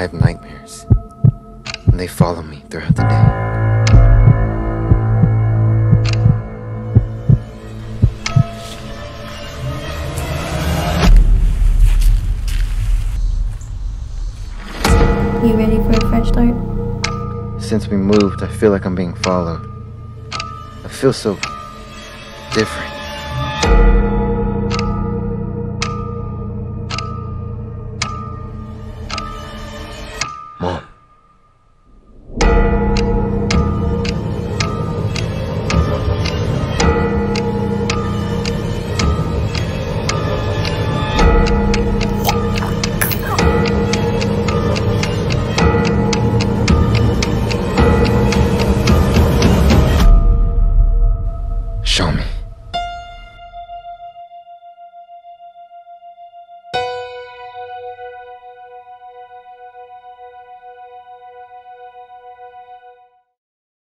have nightmares, and they follow me throughout the day. You ready for a fresh start? Since we moved, I feel like I'm being followed. I feel so different.